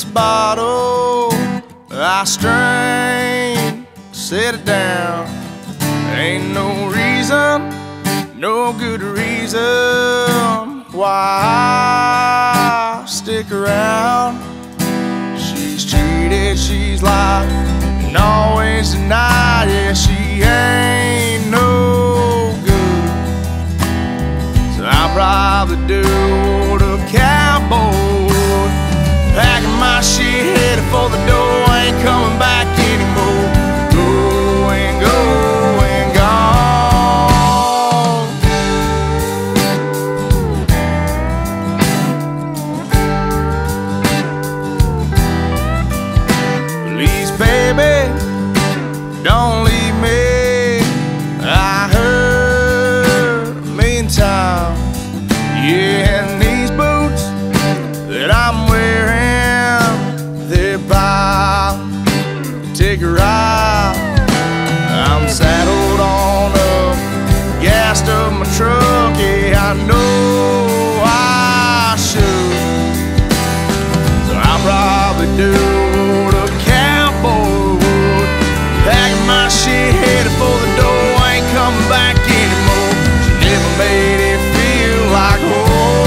this bottle I strain, set it down. Ain't no reason, no good reason why I stick around. She's cheated, she's lied, and always denied. Yeah, she ain't no good. So I'll probably do the cowboy, packing my shit, headed for the door. Ain't coming back anymore. Going, going, gone. Please, baby, don't leave me. I heard a million times. Yeah, and these boots that I'm wearing, they're bound to take a ride. I'm saddled on up, gassed up my truck. Yeah, I know I should. So I'll probably do the cowboy, packing my shit, headed for the door. Ain't coming back anymore. She never made it feel like home.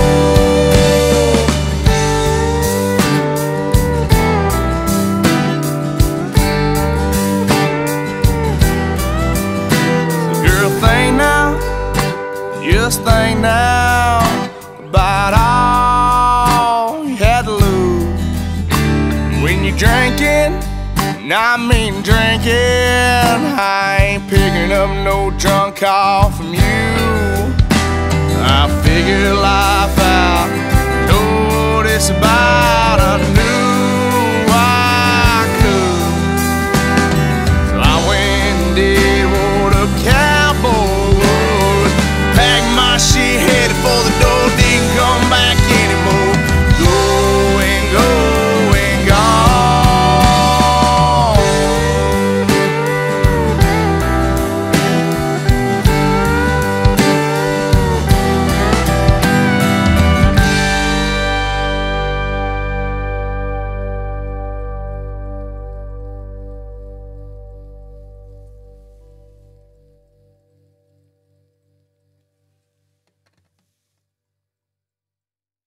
Just think now about all you had to lose when you're drinking, and I mean drinking. I ain't picking up no drunk call from you. I figured life out, know what it's about.